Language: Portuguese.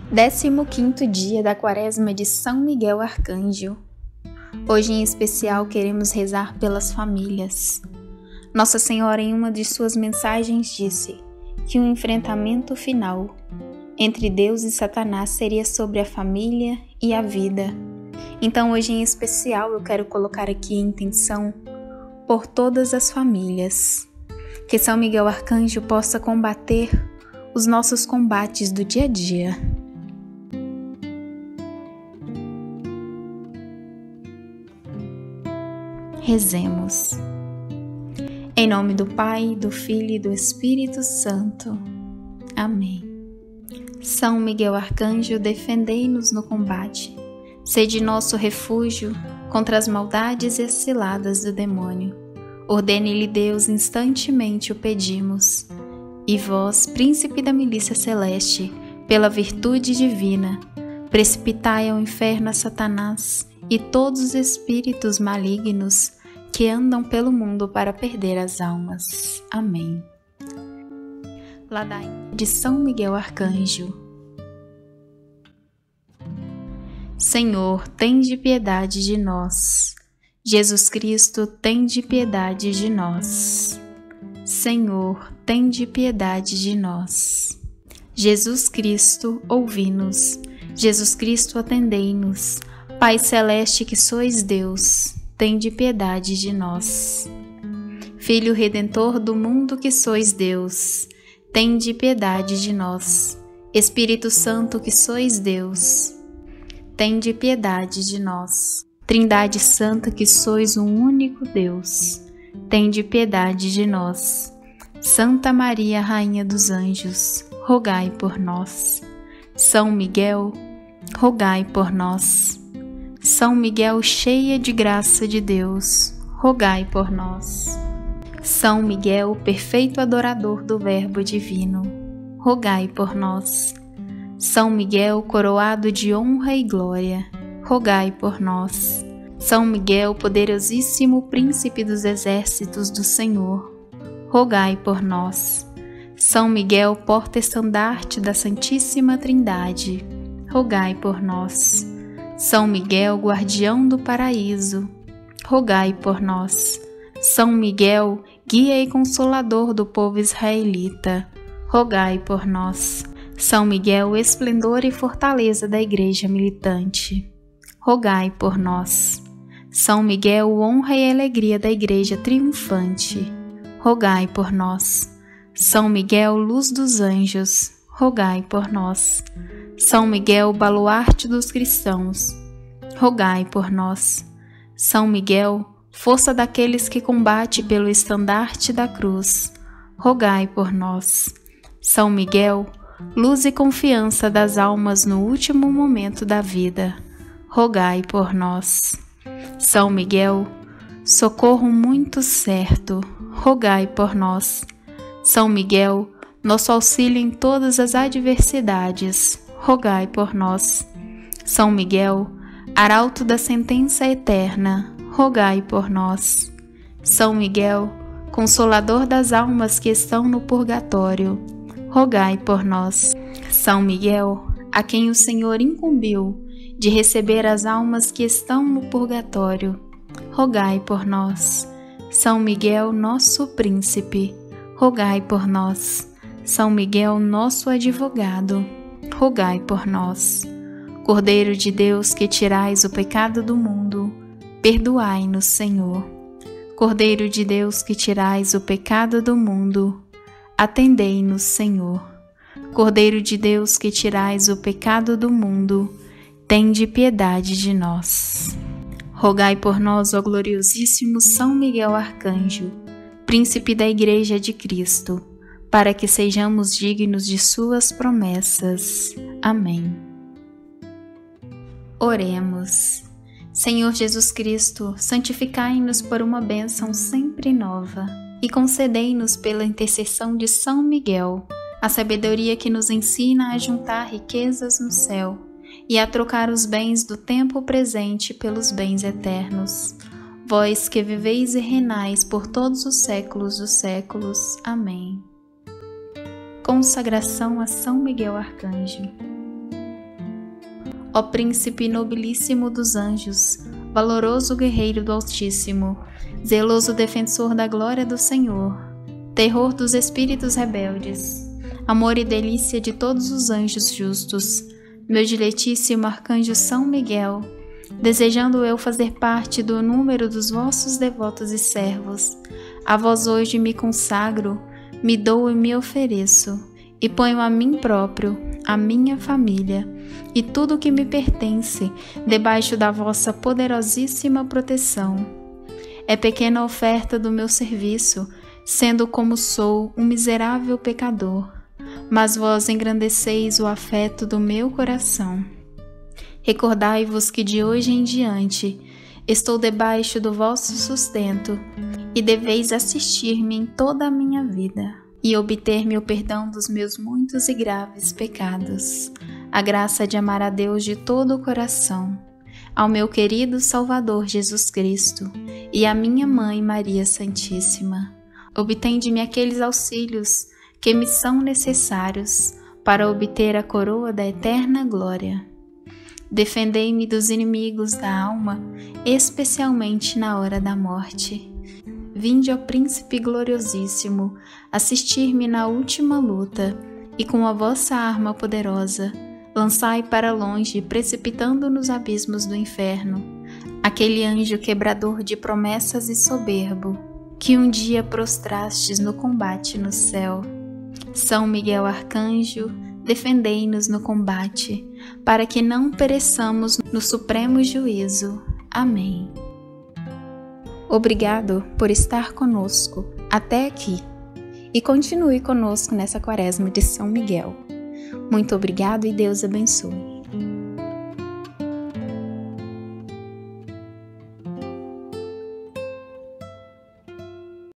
15º dia da Quaresma de São Miguel Arcanjo. Hoje em especial queremos rezar pelas famílias. Nossa Senhora, em uma de suas mensagens, disse que o enfrentamento final entre Deus e Satanás seria sobre a família e a vida. Então hoje em especial eu quero colocar aqui a intenção por todas as famílias. Que São Miguel Arcanjo possa combater os nossos combates do dia a dia. Rezemos. Em nome do Pai, do Filho e do Espírito Santo. Amém. São Miguel Arcanjo, defendei-nos no combate. Sede nosso refúgio contra as maldades e as ciladas do demônio. Ordene-lhe Deus, instantemente o pedimos. E vós, príncipe da milícia celeste, pela virtude divina, precipitai ao inferno a Satanás e todos os espíritos malignos que andam pelo mundo para perder as almas. Amém. Ladainha de São Miguel Arcanjo. Senhor, tende piedade de nós. Jesus Cristo, tende piedade de nós. Senhor, tende piedade de nós. Jesus Cristo, ouvi-nos. Jesus Cristo, atendei-nos. Pai celeste que sois Deus, tende piedade de nós. Filho Redentor do mundo que sois Deus, tende piedade de nós. Espírito Santo que sois Deus, tende piedade de nós. Trindade Santa que sois um único Deus, tende piedade de nós. Santa Maria, Rainha dos Anjos, rogai por nós. São Miguel, rogai por nós. São Miguel, cheia de graça de Deus, rogai por nós. São Miguel, perfeito adorador do Verbo divino, rogai por nós. São Miguel, coroado de honra e glória, rogai por nós. São Miguel, poderosíssimo príncipe dos exércitos do Senhor, rogai por nós. São Miguel, porta-estandarte da Santíssima Trindade, rogai por nós. São Miguel, guardião do paraíso, rogai por nós. São Miguel, guia e consolador do povo israelita, rogai por nós. São Miguel, esplendor e fortaleza da Igreja militante, rogai por nós. São Miguel, honra e alegria da Igreja triunfante, rogai por nós. São Miguel, luz dos anjos, rogai por nós. São Miguel, baluarte dos cristãos, rogai por nós. São Miguel, força daqueles que combate pelo estandarte da cruz, rogai por nós. São Miguel, luz e confiança das almas no último momento da vida, rogai por nós. São Miguel, socorro muito certo, rogai por nós. São Miguel, nosso auxílio em todas as adversidades, rogai por nós. São Miguel, arauto da sentença eterna, rogai por nós. São Miguel, consolador das almas que estão no purgatório, rogai por nós. São Miguel, a quem o Senhor incumbiu de receber as almas que estão no purgatório, rogai por nós. São Miguel, nosso príncipe, rogai por nós. São Miguel, nosso advogado, rogai por nós. Cordeiro de Deus, que tirais o pecado do mundo, perdoai-nos, Senhor. Cordeiro de Deus, que tirais o pecado do mundo, atendei-nos, Senhor. Cordeiro de Deus, que tirais o pecado do mundo, tende piedade de nós. Rogai por nós, ó gloriosíssimo São Miguel Arcanjo, príncipe da Igreja de Cristo, para que sejamos dignos de suas promessas. Amém. Oremos. Senhor Jesus Cristo, santificai-nos por uma bênção sempre nova e concedei-nos pela intercessão de São Miguel a sabedoria que nos ensina a juntar riquezas no céu e a trocar os bens do tempo presente pelos bens eternos. Vós que viveis e reinais por todos os séculos dos séculos. Amém. Consagração a São Miguel Arcanjo. Ó príncipe nobilíssimo dos anjos, valoroso guerreiro do Altíssimo, zeloso defensor da glória do Senhor, terror dos espíritos rebeldes, amor e delícia de todos os anjos justos, meu diletíssimo arcanjo São Miguel, desejando eu fazer parte do número dos vossos devotos e servos, a vós hoje me consagro, me dou e me ofereço, e ponho a mim próprio, a minha família e tudo o que me pertence debaixo da vossa poderosíssima proteção. É pequena a oferta do meu serviço, sendo como sou um miserável pecador, mas vós engrandeceis o afeto do meu coração. Recordai-vos que de hoje em diante estou debaixo do vosso sustento e deveis assistir-me em toda a minha vida e obter-me o perdão dos meus muitos e graves pecados, a graça de amar a Deus de todo o coração, ao meu querido Salvador Jesus Cristo e à minha Mãe Maria Santíssima. Obtende-me aqueles auxílios que me são necessários para obter a coroa da eterna glória. Defendei-me dos inimigos da alma, especialmente na hora da morte. Vinde, ó Príncipe gloriosíssimo, assistir-me na última luta, e com a vossa arma poderosa, lançai para longe, precipitando nos abismos do inferno, aquele anjo quebrador de promessas e soberbo, que um dia prostrastes no combate no céu. São Miguel Arcanjo, defendei-nos no combate, para que não pereçamos no supremo juízo. Amém. Obrigado por estar conosco até aqui e continue conosco nessa quaresma de São Miguel. Muito obrigado e Deus abençoe.